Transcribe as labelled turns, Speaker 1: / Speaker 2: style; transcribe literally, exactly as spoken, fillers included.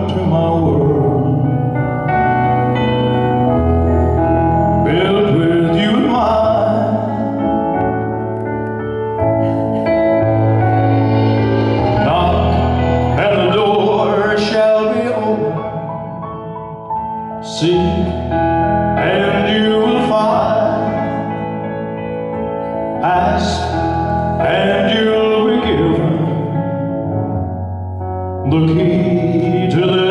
Speaker 1: to my world, built with you in mind. Knock and the door shall be open. Seek and you will find. Ask and you'll be given the key to the